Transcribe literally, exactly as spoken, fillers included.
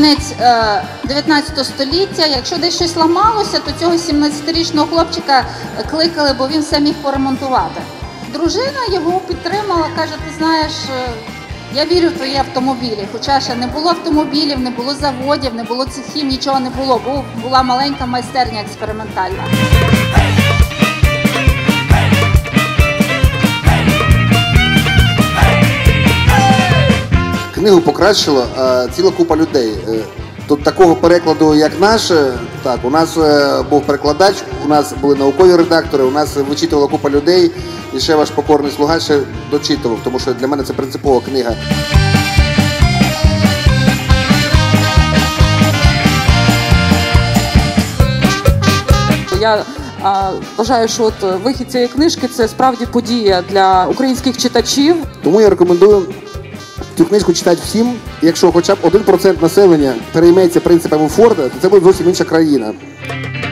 кінець дев'ятнадцятого століття. Якщо десь щось ламалося, то цього сімнадцятирічного хлопчика кликали, бо він все міг поремонтувати. Дружина його підтримала, каже, ти знаєш, я вірю в твої автомобілі. Хоча ще не було автомобілів, не було заводів, не було цехів, нічого не було. Була маленька майстерня експериментальна. Книгу покращила а, ціла купа людей. Тут такого перекладу, як наш, так, у нас був перекладач, у нас були наукові редактори, у нас вичитувала купа людей, і ще ваш покорний слуга ще дочитував, тому що для мене це принципова книга. Я а, вважаю, що от вихід цієї книжки – це справді подія для українських читачів. Тому я рекомендую цю книжку читати всім. Якщо хоча б один процент населення перейметься принципами Форда, то це буде зовсім інша країна.